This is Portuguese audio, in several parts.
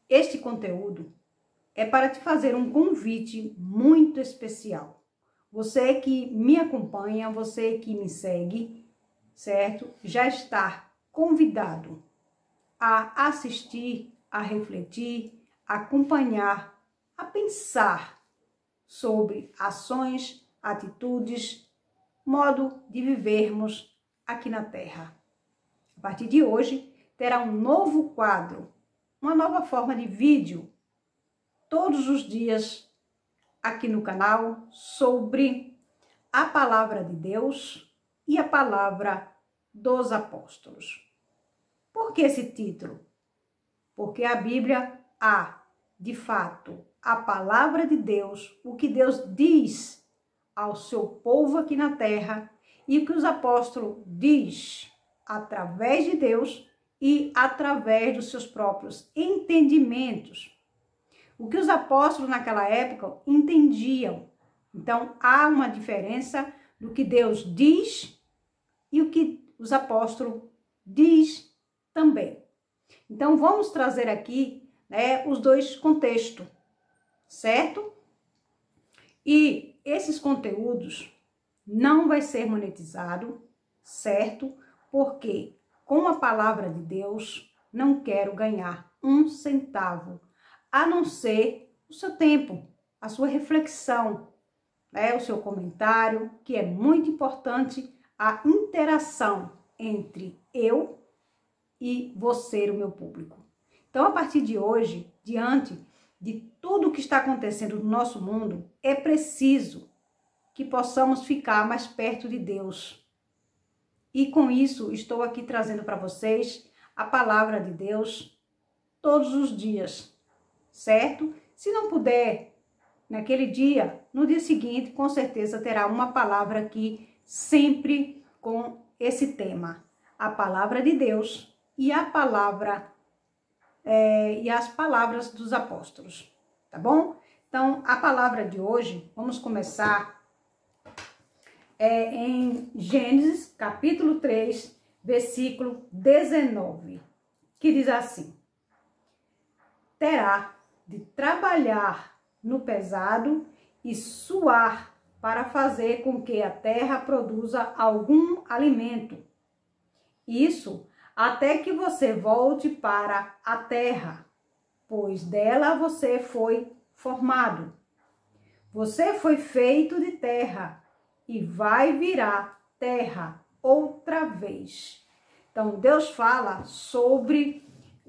Este conteúdo é para te fazer um convite muito especial. Você que me acompanha, você que me segue, certo? Já está convidado a assistir, a refletir, a acompanhar, a pensar sobre ações, atitudes, modo de vivermos aqui na Terra. A partir de hoje, terá um novo quadro, uma nova forma de vídeo, todos os dias aqui no canal, sobre a palavra de Deus e a palavra dos apóstolos. Por que esse título? Porque a Bíblia há, de fato, a palavra de Deus, o que Deus diz ao seu povo aqui na terra e o que os apóstolos diz através de Deus e através dos seus próprios entendimentos. O que os apóstolos naquela época entendiam. Então, há uma diferença do que Deus diz e o que os apóstolos diz também. Então, vamos trazer aqui, os dois contextos, certo? E esses conteúdos não vai ser monetizado, certo? Porque com a palavra de Deus não quero ganhar um centavo, a não ser o seu tempo, a sua reflexão, o seu comentário, que é muito importante, a interação entre eu e você, o meu público. Então, a partir de hoje, diante de tudo o que está acontecendo no nosso mundo, é preciso que possamos ficar mais perto de Deus. E com isso, estou aqui trazendo para vocês a palavra de Deus todos os dias, certo? Se não puder naquele dia, no dia seguinte, com certeza terá uma palavra aqui, sempre com esse tema. A palavra de Deus e a palavra e as palavras dos apóstolos, tá bom? Então, a palavra de hoje, vamos começar em Gênesis, capítulo 3, versículo 19, que diz assim: terá de trabalhar no pesado e suar para fazer com que a terra produza algum alimento. Isso até que você volte para a terra, pois dela você foi formado. Você foi feito de terra e vai virar terra outra vez. Então, Deus fala sobre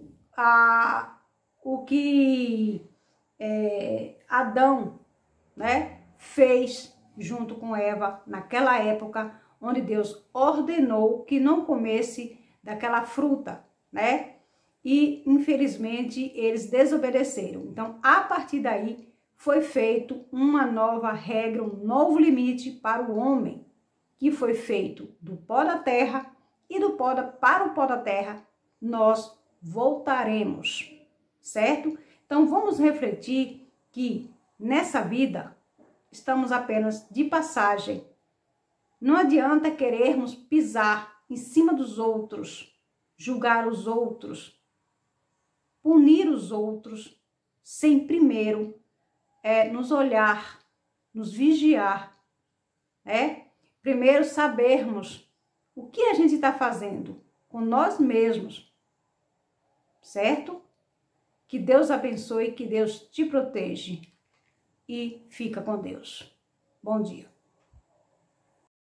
o que Adão, fez junto com Eva naquela época, onde Deus ordenou que não comesse daquela fruta, E, infelizmente, eles desobedeceram. Então, a partir daí, foi feito uma nova regra, um novo limite para o homem, que foi feito do pó da terra, e para o pó da terra nós voltaremos, certo? Então, vamos refletir que nessa vida estamos apenas de passagem. Não adianta querermos pisar em cima dos outros, julgar os outros, punir os outros, sem primeiro nos olhar, nos vigiar, Primeiro sabermos o que a gente está fazendo com nós mesmos, certo? Que Deus abençoe, que Deus te proteja e fica com Deus. Bom dia.